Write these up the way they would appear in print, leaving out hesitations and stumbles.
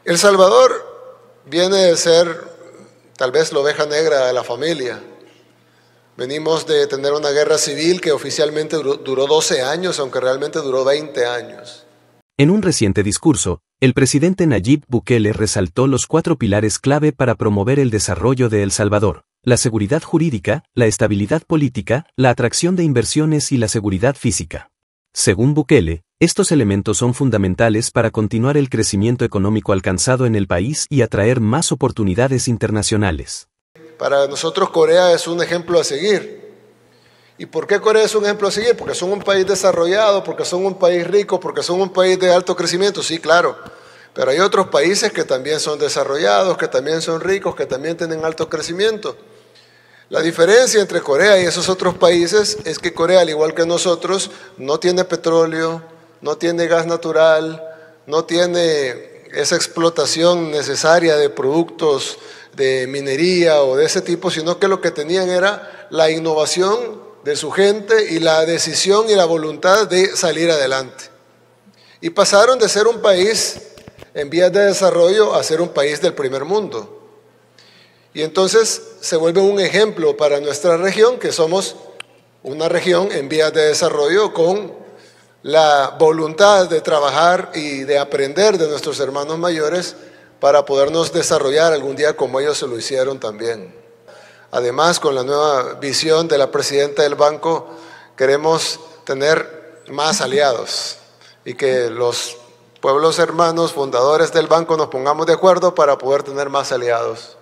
El Salvador viene de ser tal vez la oveja negra de la familia. Venimos de tener una guerra civil que oficialmente duró 12 años, aunque realmente duró 20 años. En un reciente discurso, el presidente Nayib Bukele resaltó los 4 pilares clave para promover el desarrollo de El Salvador: la seguridad jurídica, la estabilidad política, la atracción de inversiones y la seguridad física. Según Bukele, estos elementos son fundamentales para continuar el crecimiento económico alcanzado en el país y atraer más oportunidades internacionales. Para nosotros Corea es un ejemplo a seguir. ¿Y por qué Corea es un ejemplo a seguir? Porque son un país desarrollado, porque son un país rico, porque son un país de alto crecimiento, sí, claro. Pero hay otros países que también son desarrollados, que también son ricos, que también tienen alto crecimiento. La diferencia entre Corea y esos otros países es que Corea, al igual que nosotros, no tiene petróleo, no tiene gas natural, no tiene esa explotación necesaria de productos de minería o de ese tipo, sino que lo que tenían era la innovación de su gente y la decisión y la voluntad de salir adelante. Y pasaron de ser un país en vías de desarrollo a ser un país del primer mundo. Y entonces se vuelve un ejemplo para nuestra región, que somos una región en vías de desarrollo con la voluntad de trabajar y de aprender de nuestros hermanos mayores para podernos desarrollar algún día como ellos se lo hicieron también. Además, con la nueva visión de la presidenta del banco, queremos tener más aliados y que los pueblos hermanos fundadores del banco nos pongamos de acuerdo para poder tener más aliados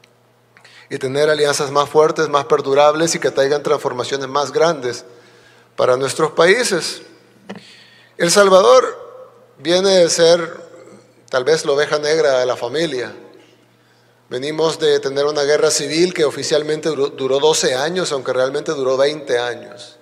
y tener alianzas más fuertes, más perdurables y que traigan transformaciones más grandes para nuestros países. El Salvador viene de ser tal vez la oveja negra de la familia. Venimos de tener una guerra civil que oficialmente duró 12 años, aunque realmente duró 20 años.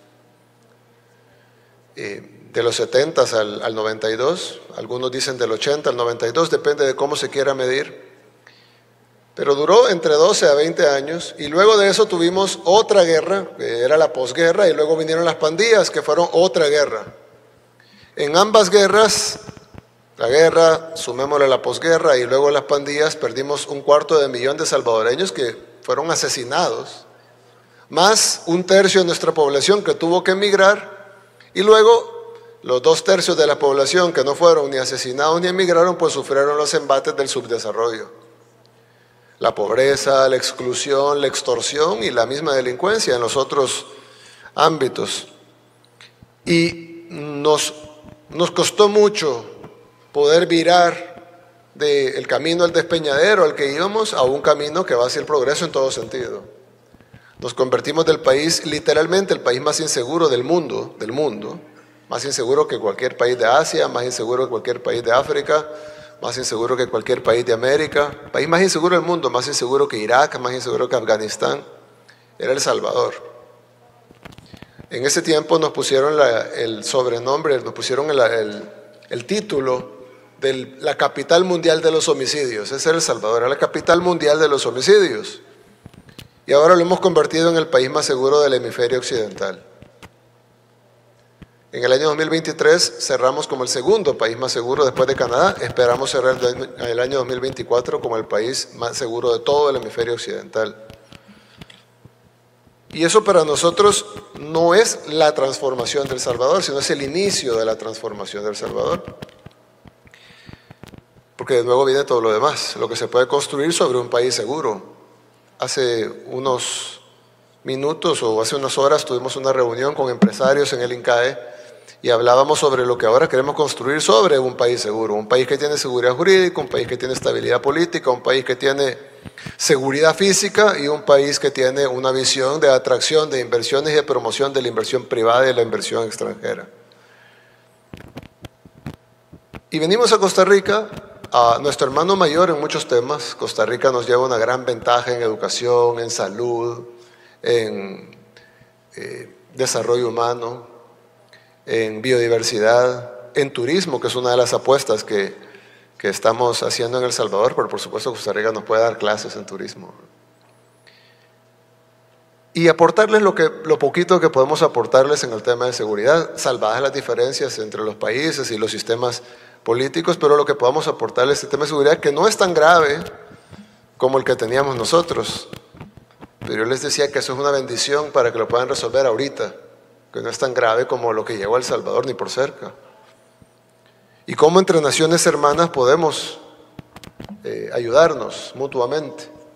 De los 70 al 92, algunos dicen del 80 al 92, depende de cómo se quiera medir. Pero duró entre 12 a 20 años y luego de eso tuvimos otra guerra, que era la posguerra, y luego vinieron las pandillas, que fueron otra guerra. En ambas guerras, la guerra, sumémosle la posguerra y luego las pandillas, perdimos 250.000 de salvadoreños que fueron asesinados, más 1/3 de nuestra población que tuvo que emigrar, y luego los 2/3 de la población que no fueron ni asesinados ni emigraron, pues sufrieron los embates del subdesarrollo. La pobreza, la exclusión, la extorsión y la misma delincuencia en los otros ámbitos. Y nos costó mucho poder virar del camino al despeñadero al que íbamos a un camino que va hacia el progreso en todo sentido. Nos convertimos del país, literalmente el país más inseguro del mundo, más inseguro que cualquier país de Asia, más inseguro que cualquier país de África, más inseguro que cualquier país de América, país más inseguro del mundo, más inseguro que Irak, más inseguro que Afganistán, era El Salvador. En ese tiempo nos pusieron el sobrenombre, nos pusieron el título de la capital mundial de los homicidios. Ese era El Salvador, era la capital mundial de los homicidios. Y ahora lo hemos convertido en el país más seguro del hemisferio occidental. En el año 2023 cerramos como el segundo país más seguro después de Canadá. Esperamos cerrar el año 2024 como el país más seguro de todo el hemisferio occidental. Y eso para nosotros no es la transformación del Salvador, sino es el inicio de la transformación del Salvador. Porque de nuevo viene todo lo demás, lo que se puede construir sobre un país seguro. Hace unos minutos o hace unas horas tuvimos una reunión con empresarios en el INCAE y hablábamos sobre lo que ahora queremos construir sobre un país seguro, un país que tiene seguridad jurídica, un país que tiene estabilidad política, un país que tiene seguridad física y un país que tiene una visión de atracción de inversiones y de promoción de la inversión privada y la inversión extranjera. Y venimos a Costa Rica, a nuestro hermano mayor en muchos temas. Costa Rica nos lleva una gran ventaja en educación, en salud, en desarrollo humano, en biodiversidad, en turismo, que es una de las apuestas que estamos haciendo en El Salvador, pero por supuesto Costa Rica nos puede dar clases en turismo. Y aportarles lo poquito que podemos aportarles en el tema de seguridad, salvadas las diferencias entre los países y los sistemas políticos, pero lo que podamos aportarle a este tema de seguridad, que no es tan grave como el que teníamos nosotros. Pero yo les decía que eso es una bendición para que lo puedan resolver ahorita, que no es tan grave como lo que llegó a El Salvador, ni por cerca. Y cómo entre naciones hermanas podemos ayudarnos mutuamente.